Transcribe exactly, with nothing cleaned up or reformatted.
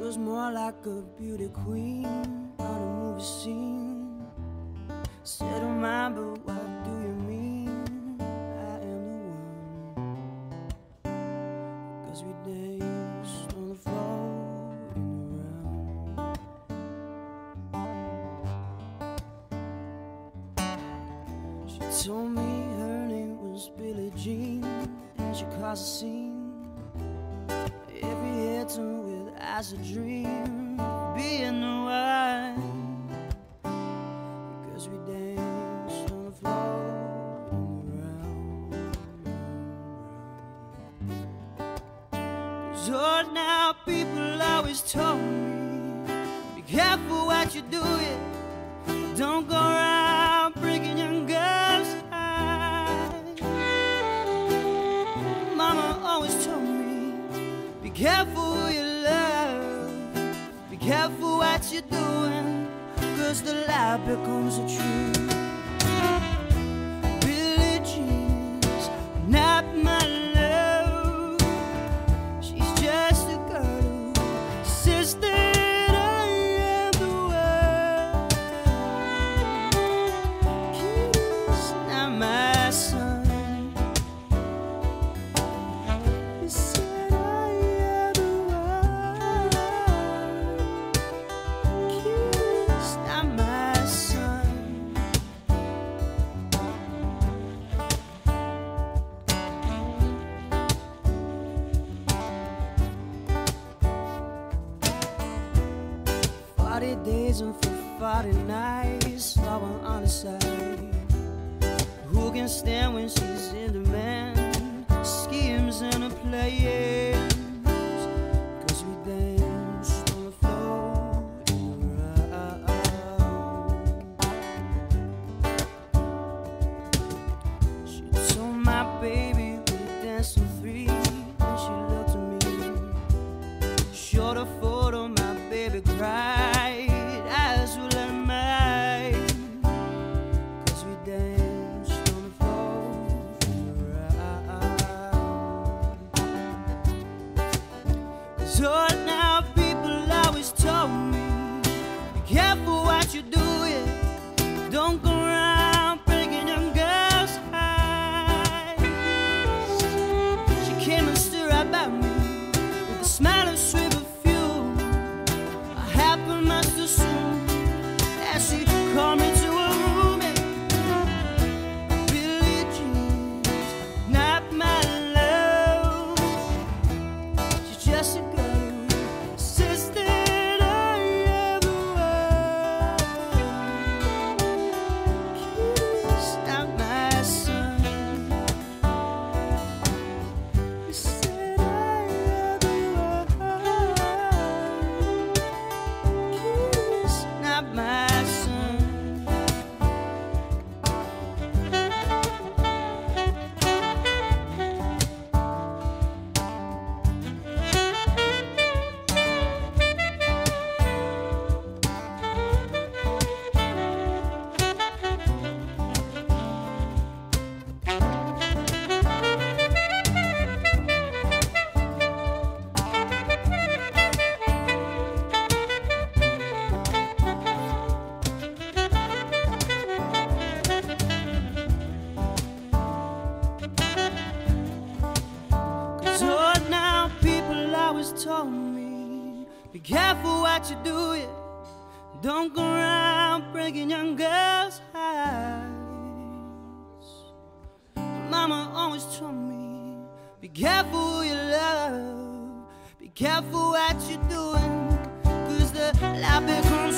was more like a beauty queen on a movie scene. Said, oh my, but what do you mean? I am the one. Cause we danced on the floor in the round. She told me her name was Billie Jean, and she caused a scene. Every head turned with eyes a dream, being the one. Because we danced on the floor in the round. Cause old now people always told me, be careful what you do, it don't go around breaking young girls' hearts. Mama always told me, be careful who you love, be careful what you're doing, cause the lie becomes the truth. Billie Jean's not my love, she's just a girl who says that I am the one. He's not my son. Forty days and for forty nights, love on the side. Who can stand when she's in demand? Schemes and a plans. Cause we danced on the floor in the round. She told my baby we danced till three, and she looked at me, showed a photo, my baby cried. So now people always told me, be careful what you do, it don't go around breaking young girls' hearts. She came and stood right by me with a smile of sweet perfume. I happened much too soon as she called me to her room. And Billie Jean's not my love, she's just a girl. Told me, be careful what you do, it don't go around breaking young girls' hearts. Mama always told me, be careful who you love, be careful what you're doing, cause the lie becomes